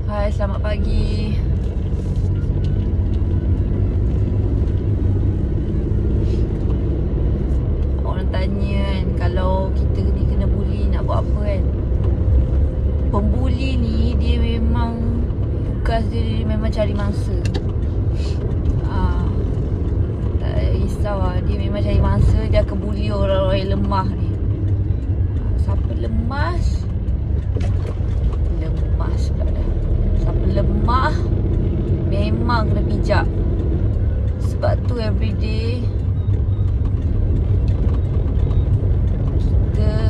Hai, selamat pagi. Orang tanya kan, kalau kita ni kena bully nak buat apa kan? Pembuli ni dia memang tugas dia memang cari mangsa. Tak risau lah. Dia memang cari mangsa. Dia akan bully orang-orang yang lemah ni. Siapa lemas? Lemas pula dah. Siapa lemah memang kena pijak. Sebab tu everyday kita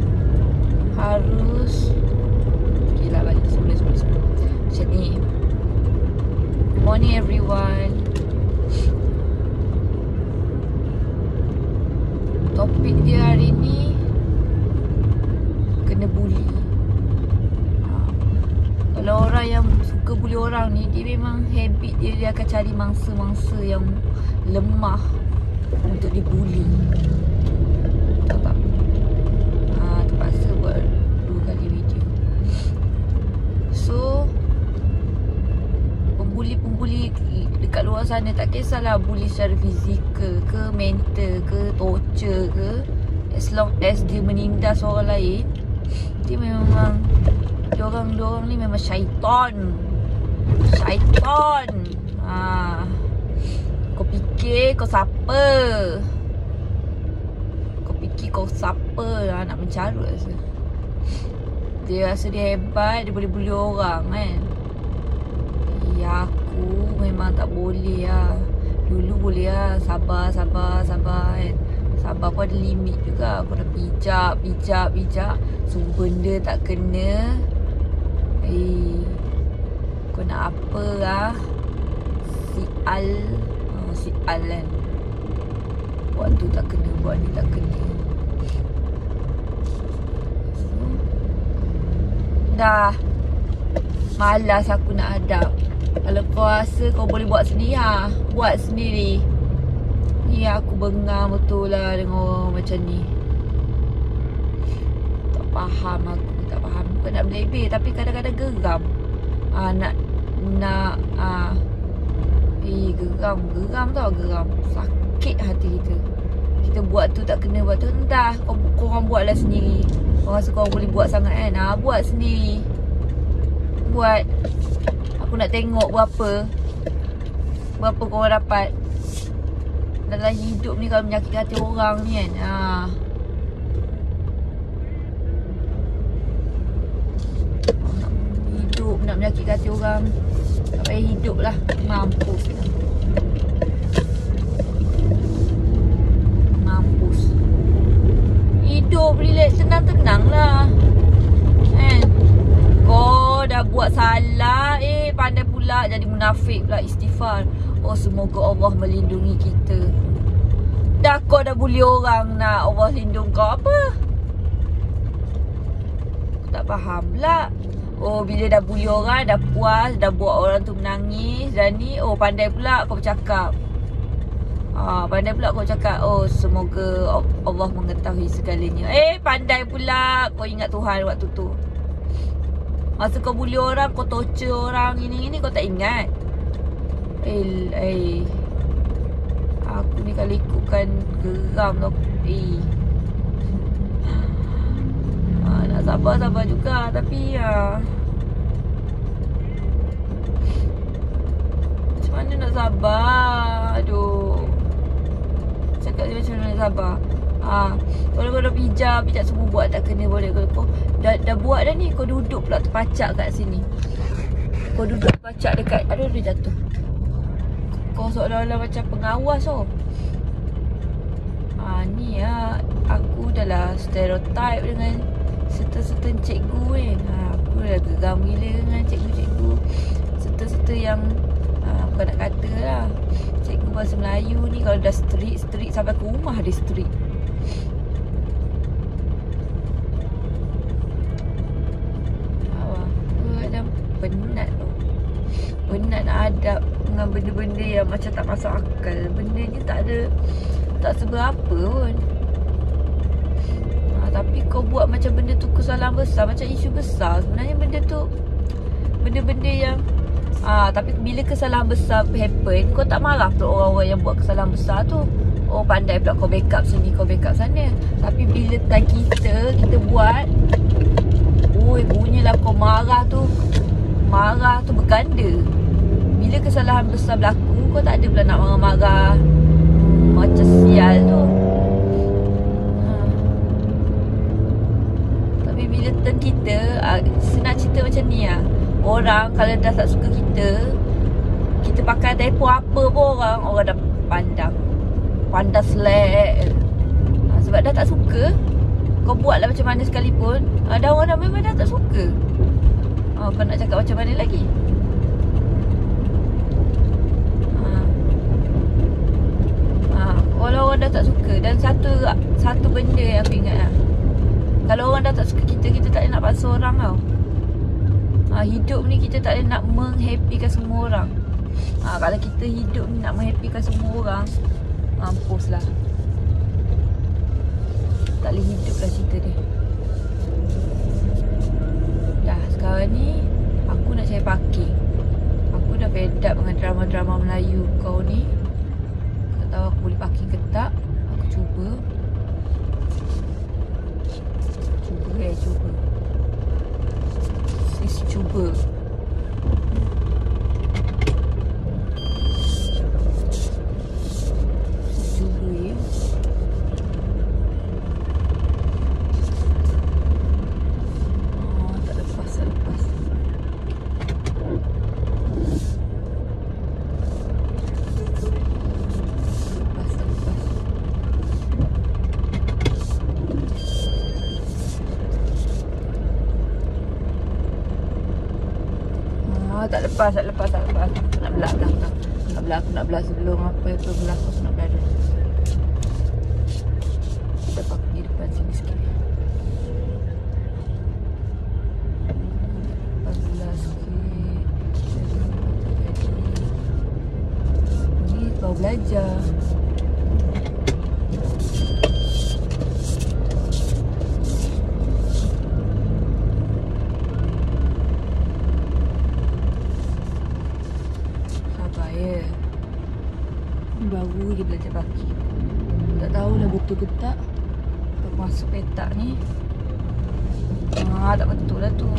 harus balik sebelum macam ni. Morning everyone. Topik dia hari ni kena bully. Kalau orang yang suka bully orang ni, dia memang habit dia akan cari mangsa-mangsa yang lemah untuk dibuli. Tahu tak? Terpaksa buat 2 kali video. So pembuli-pembuli dekat luar sana, tak kisahlah bully secara fizikal ke, mental ke, torture ke, as long as dia menindas orang lain, dia memang Diorang ni memang syaitan. Syaitan. Kau fikir kau siapa? Kau fikir kau siapa lah nak mencarut rasa. Dia rasa dia hebat, dia boleh bully orang kan. Aku memang tak boleh lah. Dulu boleh lah, sabar kan. Sabar pun ada limit juga. Aku dah pijak. Semua benda tak kena. Kau nak apa lah? Sial kan. Buat tu tak kena, buat ni tak kena. Dah malas aku nak hadap. Kalau kau rasa kau boleh buat sendiri, buat sendiri. Ni aku bengang betul lah dengan orang macam ni. Tak faham aku, tak faham. Bukan nak belebih, tapi kadang-kadang geram. Geram tau, geram. Sakit hati kita. Kita buat tu tak kena, buat tu entah. Korang buatlah sendiri. Korang rasa korang boleh buat sangat kan? Buat sendiri. Buat. Aku nak tengok berapa korang dapat dalam hidup ni kalau menyakitkan hati orang ni kan. Hidup nak menyakitkan hati orang, tak payah hidup lah. Mampus. Hidup relax, tenang-tenang lah kan. Kau dah buat salah, pandai pula jadi munafik pula, istighfar. Semoga Allah melindungi kita. Dah kau dah bully orang, nak Allah lindung kau apa? Aku tak faham pula. Bila dah bully orang, dah puas, dah buat orang tu menangis, dan ni, pandai pula kau bercakap. Pandai pula kau cakap, semoga Allah mengetahui segalanya. Pandai pula kau ingat Tuhan waktu tu. Masa kau bully orang, kau torture orang, ini kau tak ingat. Aku ni kalau ikutkan geram tau. Nak sabar juga, tapi macam mana nak sabar? Aduh, cakap dia macam mana nak sabar. Kalau kau dah pijak semua buat tak kena boleh. Kalau kau dah buat dah ni, kau duduk pula terpacak kat sini. Kau duduk terpacak dekat, aduh dia jatuh. Kau seolah-olah macam pengawas tau. Ni aku dah lah stereotype dengan serta-serta cikgu kan. Aku dah geram gila dengan cikgu-cikgu. Serta-serta yang bukan nak kata lah, cikgu bahasa Melayu ni kalau dah strict sampai ke rumah dia strict. Penat tu. Penat nak hadap dengan benda-benda yang macam tak masuk akal. Benda ni tak seberapa pun. Tapi kau buat macam benda tu kesalahan besar, macam isu besar. Sebenarnya benda benda-benda yang tapi bila kesalahan besar happen, kau tak marah tu orang-orang yang buat kesalahan besar tu. Oh, pandai pula kau backup sini, kau backup sana. Tapi bila time kita buat, bunyilah kau marah tu berganda. Bila kesalahan besar berlaku, kau tak ada pula nak marah-marah macam sial tu. Tapi bila turn kita, senang cerita macam ni lah. Orang kalau dah tak suka kita pakai telefon apa pun orang dah pandang selek. Sebab dah tak suka, kau buatlah macam mana sekalipun, ada orang dah memang dah tak suka. Kau nak cakap macam mana lagi? Kalau orang dah tak suka. Dan satu benda yang aku ingat lah, kalau orang dah tak suka kita tak nak paksa orang tau. Hidup ni kita tak boleh nak menghappykan semua orang. Kalau kita hidup ni nak menghappykan semua orang, mampuslah. Tak boleh hidup lah cerita dia. Dah sekarang ni aku nak cari parking. Aku dah fed up dengan drama-drama Melayu kau ni. Tak tahu aku boleh parking ke tak. Aku cuba. Cuba. Sis cuba. Tak lepas. Nak belah belakang. Aku nak belah sebelum apa belah aku nak belah dulu. Kita pergi depan sini sikit. Belah sikit. Ni baru belajar. Baru dia belajar parking. Tak tahu dah betul ke tak. Aku masuk petak ni. Tak betul lah tu.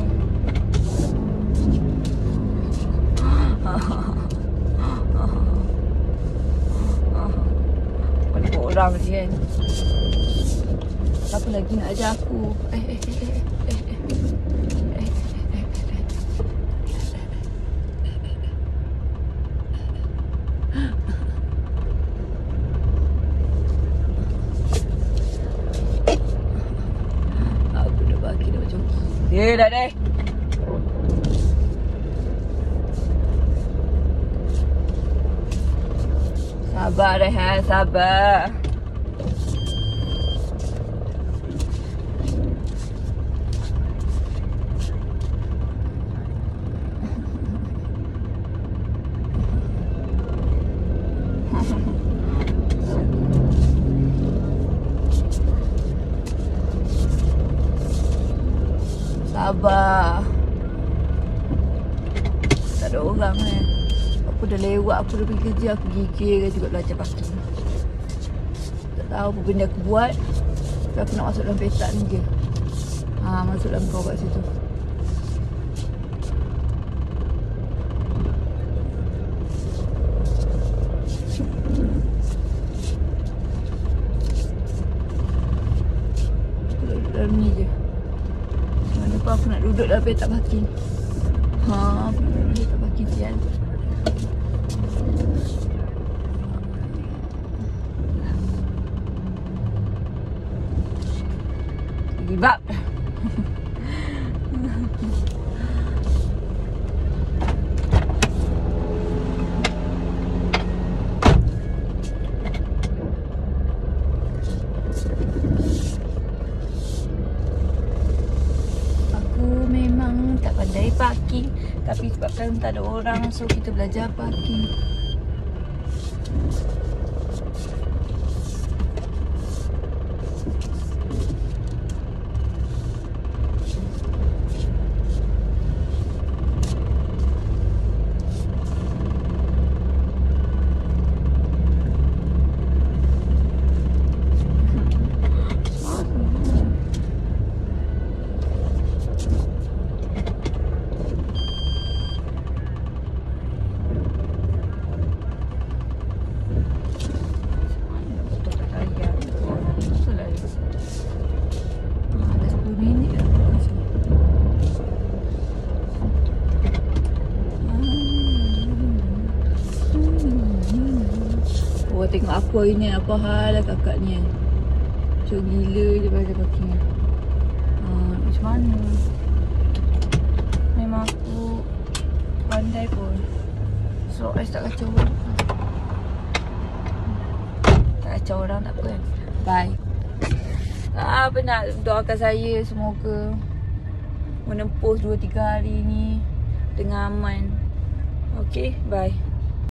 Ada orang ni kan. Siapa lagi nak ajar aku? Dah deh. Sabar Rehan, sabar. Sabar. Tak ada orang kan. Aku dah lewat, aku dah pergi kerja. Aku gigil kan juga belajar parking. Tak tahu apa benda aku buat. Tapi aku nak masuk dalam petak ni je. Masuk dalam kau kat situ. Aku nak duduk dalam ni je. Aku nak duduk dalam petak parking. Aku nak duduk dalam petak parking sial. Give up. Pandai parking, tapi sebabkan tak ada orang, so kita belajar parking. tengok aku hari ni. Apa hal lah kakak ni. Cuk gila je pasal parking ni. Macam mana? Memang aku pandai pun. So, I tak kacau orang. Tak kacau orang tak apa kan. Bye. Apa nak doakan saya semoga menempuh 2-3 hari ni dengan aman. Okay, bye.